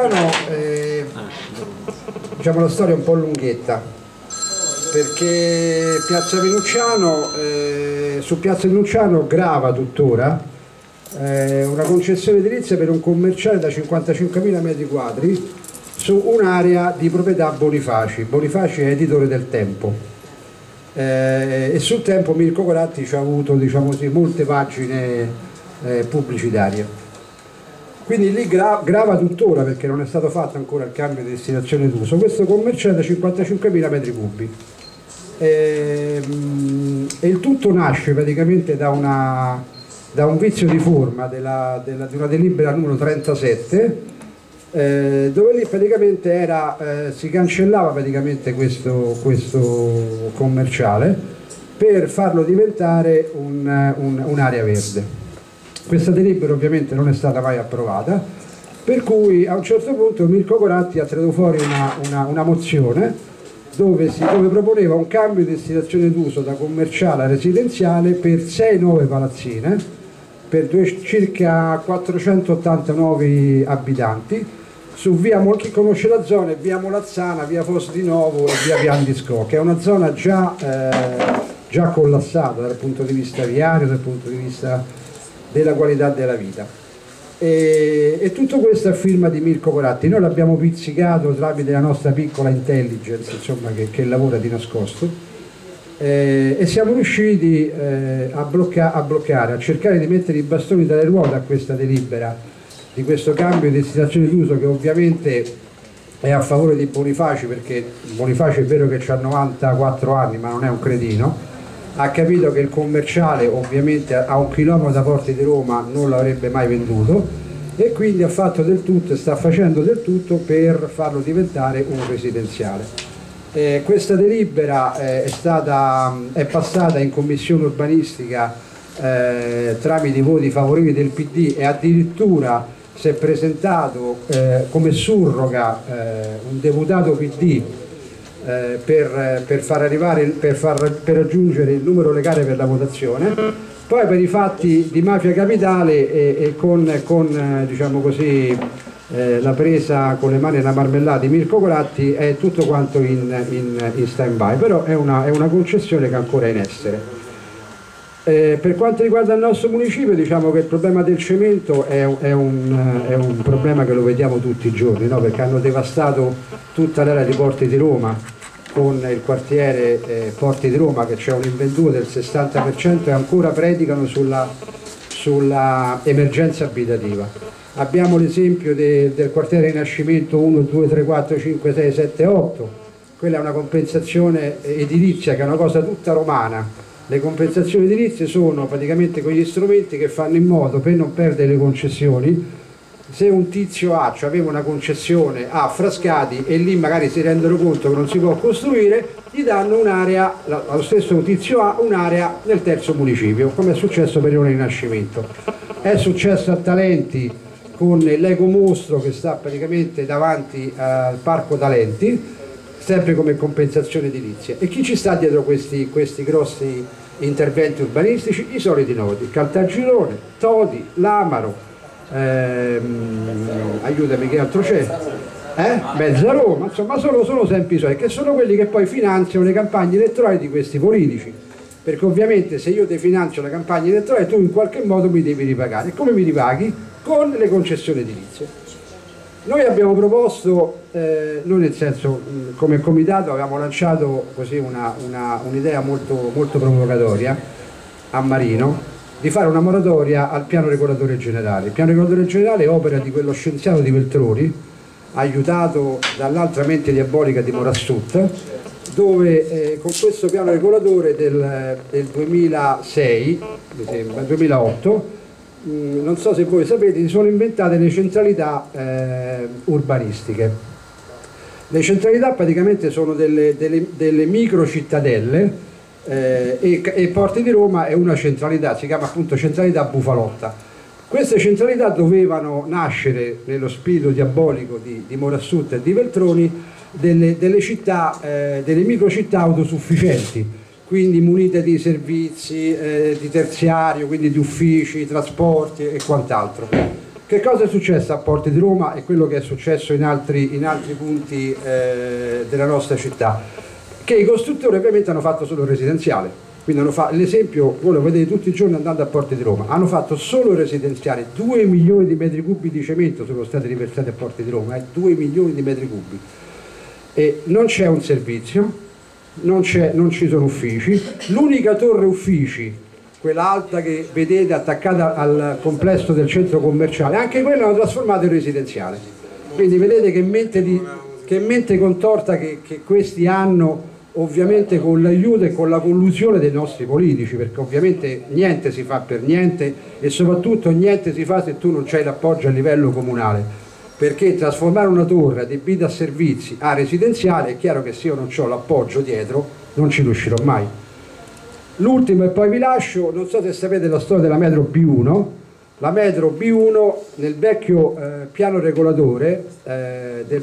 Venucciano, diciamo, la storia è un po' lunghetta, perché Piazza Venucciano, su Piazza Venucciano grava tuttora una concessione edilizia per un commerciale da 55.000 metri quadri su un'area di proprietà Bonifaci. Bonifaci è editore del Tempo, e sul Tempo Mirko Coratti ci ha avuto, diciamo così, molte pagine pubblicitarie. Quindi lì grava tuttora, perché non è stato fatto ancora il cambio di destinazione d'uso, questo commerciale da 55.000 metri cubi. E il tutto nasce praticamente da un vizio di forma di una delibera numero 37, dove lì praticamente si cancellava praticamente questo commerciale per farlo diventare un'area verde. Questa delibera ovviamente non è stata mai approvata, per cui a un certo punto Mirko Coratti ha tirato fuori una mozione dove proponeva un cambio di destinazione d'uso da commerciale a residenziale per 6 nuove palazzine, per circa 489 abitanti, su via, chi conosce la zona, è via Molazzana, via Fosso di Novo e via Pian di Scò, che è una zona già collassata dal punto di vista viario, dal punto di vista della qualità della vita, e tutto questo a firma di Mirko Coratti. Noi l'abbiamo pizzicato tramite la nostra piccola intelligence, insomma, che lavora di nascosto, e siamo riusciti a bloccare, a cercare di mettere i bastoni dalle ruote a questa delibera di questo cambio di destinazione d'uso, che ovviamente è a favore di Bonifaci, perché Bonifaci è vero che ha 94 anni ma non è un cretino, ha capito che il commerciale ovviamente a 1 chilometro da Porti di Roma non l'avrebbe mai venduto, e quindi ha fatto del tutto e sta facendo del tutto per farlo diventare un residenziale. Questa delibera è passata in commissione urbanistica tramite i voti favorevoli del PD, e addirittura si è presentato come surroga un deputato PD per raggiungere il numero legale per la votazione. Poi per i fatti di mafia capitale e con diciamo così, la presa con le mani nella marmellata di Mirko Coratti, è tutto quanto in stand by, però è una concessione che ancora è in essere. Per quanto riguarda il nostro municipio, diciamo che il problema del cemento è un problema che lo vediamo tutti i giorni, no? Perché hanno devastato tutta l'area di Porti di Roma, con il quartiere Porti di Roma, che c'è un invenduto del 60%, e ancora predicano sulla emergenza abitativa. Abbiamo l'esempio del quartiere Rinascimento 1, 2, 3, 4, 5, 6, 7, 8, quella è una compensazione edilizia che è una cosa tutta romana. Le compensazioni edilizie sono praticamente quegli strumenti che fanno in modo, per non perdere le concessioni, se un tizio A, cioè aveva una concessione a Frascati e lì magari si rendono conto che non si può costruire, gli danno un'area, allo stesso tizio A, un'area nel terzo municipio, come è successo per il Rinascimento. È successo a Talenti con l'Eco Mostro, che sta praticamente davanti al Parco Talenti, sempre come compensazione edilizia. E chi ci sta dietro questi grossi interventi urbanistici? I soliti noti: Caltagirone, Todi, Lamaro, aiutami, che altro c'è? Mezza Roma, insomma sono sempre i soliti, che sono quelli che poi finanziano le campagne elettorali di questi politici, perché ovviamente se io ti finanzio la campagna elettorale tu in qualche modo mi devi ripagare. E come mi ripaghi? Con le concessioni edilizie. Noi abbiamo proposto, noi nel senso, come comitato avevamo lanciato così un'idea molto, molto provocatoria a Marino, di fare una moratoria al piano regolatore generale. Il piano regolatore generale è opera di quello scienziato di Veltroni, aiutato dall'altra mente diabolica di Morassut, dove con questo piano regolatore del 2006, mi sembra, 2008, non so se voi sapete, si sono inventate le centralità urbanistiche. Le centralità praticamente sono delle micro cittadelle, e Porti di Roma è una centralità, si chiama appunto centralità Bufalotta. Queste centralità dovevano nascere, nello spirito diabolico di Morassut e di Veltroni, delle città, delle micro città autosufficienti, quindi munite di servizi di terziario, quindi di uffici, trasporti e quant'altro. Che cosa è successo a Porti di Roma e quello che è successo in altri punti della nostra città? Che i costruttori ovviamente hanno fatto solo residenziale, quindi l'esempio voi lo vedete tutti i giorni andando a Porti di Roma, hanno fatto solo residenziale, 2 milioni di metri cubi di cemento sono stati riversati a Porti di Roma, 2 milioni di metri cubi, e non c'è un servizio, non ci sono uffici, l'unica torre uffici, quella alta che vedete attaccata al complesso del centro commerciale, anche quella l'hanno trasformata in residenziale. Quindi vedete che mente contorta che questi hanno, ovviamente con l'aiuto e con la collusione dei nostri politici, perché ovviamente niente si fa per niente e soprattutto niente si fa se tu non c'hai l'appoggio a livello comunale, perché trasformare una torre adibita a servizi a residenziale è chiaro che se io non ho l'appoggio dietro non ci riuscirò mai. L'ultimo e poi vi lascio, non so se sapete la storia della metro B1. La metro B1 nel vecchio piano regolatore del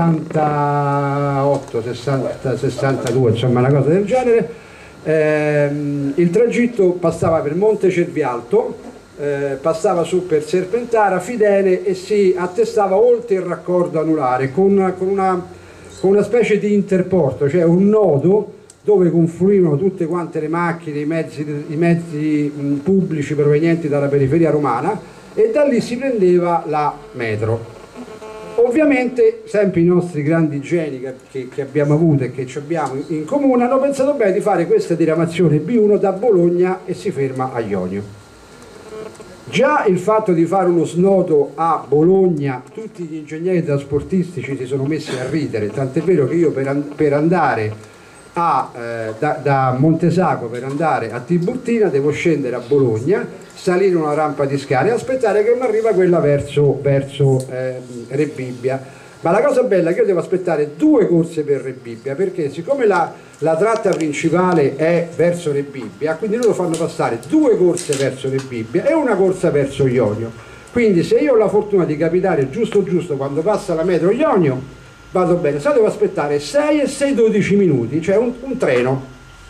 68, 60, 62, insomma una cosa del genere, il tragitto passava per Monte Cervialto, passava su per Serpentara, Fidene e si attestava oltre il raccordo anulare con una specie di interporto, cioè un nodo dove confluivano tutte quante le macchine, i mezzi pubblici provenienti dalla periferia romana, e da lì si prendeva la metro. Ovviamente sempre i nostri grandi geni che abbiamo avuto e che ci abbiamo in comune hanno pensato bene di fare questa diramazione B1 da Bologna e si ferma a Ionio. Già il fatto di fare uno snodo a Bologna, tutti gli ingegneri trasportistici si sono messi a ridere, tant'è vero che io per andare da Montesacro per andare a Tiburtina devo scendere a Bologna, salire una rampa di scale e aspettare che non arriva quella verso Rebibbia. Ma la cosa bella è che io devo aspettare 2 corse per Rebibbia, perché siccome la tratta principale è verso Rebibbia, quindi loro fanno passare 2 corse verso Rebibbia e una corsa verso Ionio. Quindi se io ho la fortuna di capitare giusto quando passa la metro Ionio, vado bene. Se devo aspettare 6 e 6 12 minuti, cioè un treno.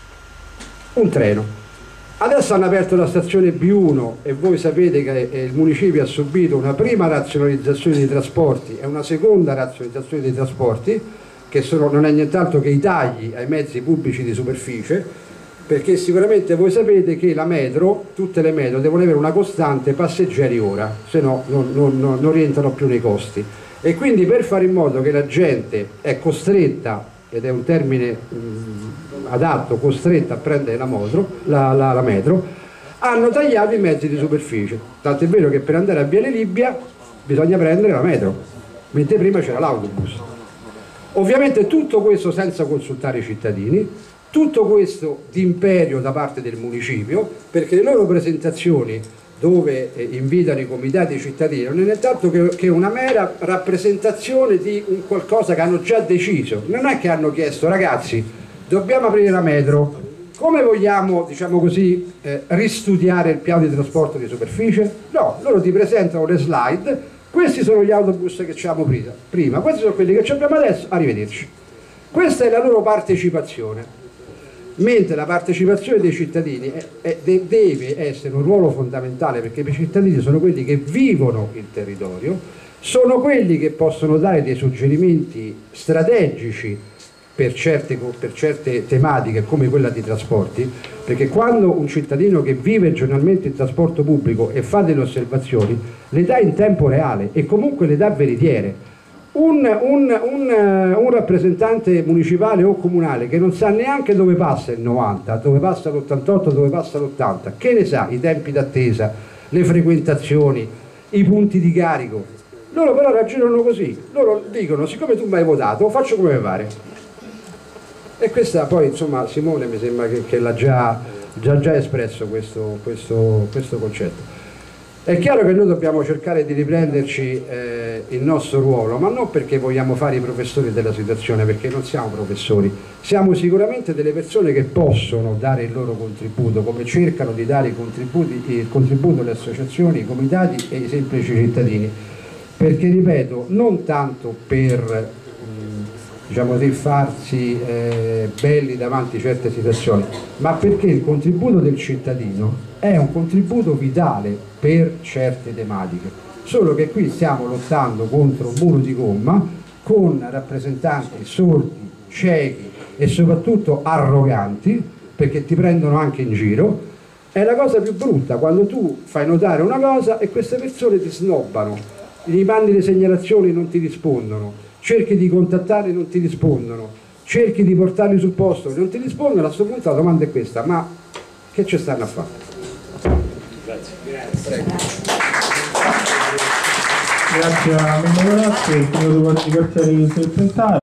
Adesso hanno aperto la stazione B1 e voi sapete che il municipio ha subito una prima razionalizzazione dei trasporti e una seconda razionalizzazione dei trasporti, che non è nient'altro che i tagli ai mezzi pubblici di superficie, perché sicuramente voi sapete che la metro, tutte le metro devono avere una costante passeggeri ora, se no non rientrano più nei costi. E quindi per fare in modo che la gente è costretta, ed è un termine adatto, costretta a prendere la metro, hanno tagliato i mezzi di superficie. Tant'è vero che per andare a Viale Libia bisogna prendere la metro, mentre prima c'era l'autobus. Ovviamente tutto questo senza consultare i cittadini, tutto questo d'imperio da parte del municipio, perché le loro presentazioni dove invitano i comitati cittadini non è nient'altro che una mera rappresentazione di un qualcosa che hanno già deciso. Non è che hanno chiesto: ragazzi, dobbiamo aprire la metro, come vogliamo, diciamo così, ristudiare il piano di trasporto di superficie? No, loro ti presentano le slide: questi sono gli autobus che ci abbiamo prima, questi sono quelli che ci abbiamo adesso, arrivederci. Questa è la loro partecipazione. Mentre la partecipazione dei cittadini deve essere un ruolo fondamentale, perché i cittadini sono quelli che vivono il territorio, sono quelli che possono dare dei suggerimenti strategici per certe tematiche come quella di trasporti, perché quando un cittadino che vive giornalmente il trasporto pubblico e fa delle osservazioni le dà in tempo reale e comunque le dà veritiere. Un rappresentante municipale o comunale che non sa neanche dove passa il 90, dove passa l'88, dove passa l'80, che ne sa i tempi d'attesa, le frequentazioni, i punti di carico? Loro però ragionano così, loro dicono: siccome tu mi hai votato, faccio come mi pare. E questa poi, insomma, Simone mi sembra che l'ha già espresso questo concetto. È chiaro che noi dobbiamo cercare di riprenderci il nostro ruolo, ma non perché vogliamo fare i professori della situazione, perché non siamo professori, siamo sicuramente delle persone che possono dare il loro contributo, come cercano di dare il contributo le associazioni, i comitati e i semplici cittadini, perché, ripeto, non tanto per diciamo così, farsi belli davanti a certe situazioni, ma perché il contributo del cittadino è un contributo vitale per certe tematiche. solo che qui stiamo lottando contro un muro di gomma con rappresentanti sordi, ciechi e soprattutto arroganti, perché ti prendono anche in giro. È la cosa più brutta quando tu fai notare una cosa e queste persone ti snobbano, gli mandi le segnalazioni e non ti rispondono, cerchi di contattarli e non ti rispondono, cerchi di portarli sul posto e non ti rispondono. A questo punto la domanda è questa: ma che ci stanno a fare? Grazie. Grazie a Mimmo Corazzi, il primo di quartiere del Trentino.